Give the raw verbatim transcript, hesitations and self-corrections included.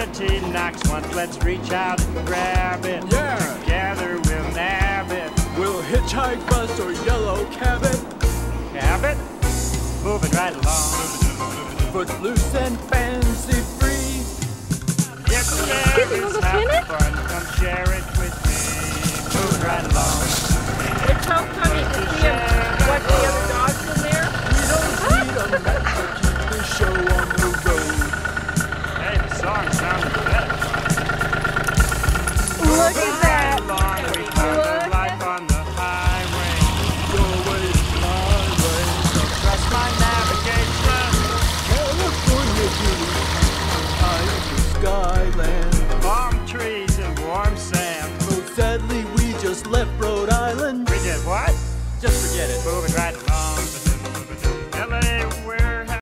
gravity knocks once, let's reach out and grab it. Yeah. Together we'll nab it. We'll hitchhike, bus, or yellow cab it. Cab it? Moving right along. Footloose and fancy free. Yes, there is having fun. Come share it with me. Moving right along. It's so funny to see him watch the other dogs in there. We don't need a map to keep the show on the road. Hey, the song sounded better. Look at that. Along, we found a life on the highway. Your way's my way. Trust my navigation. California beauty, high in the skyland. Palm trees and warm sand. Oh, sadly, we just left Rhode Island. We did what? Just forget it. Moving right along.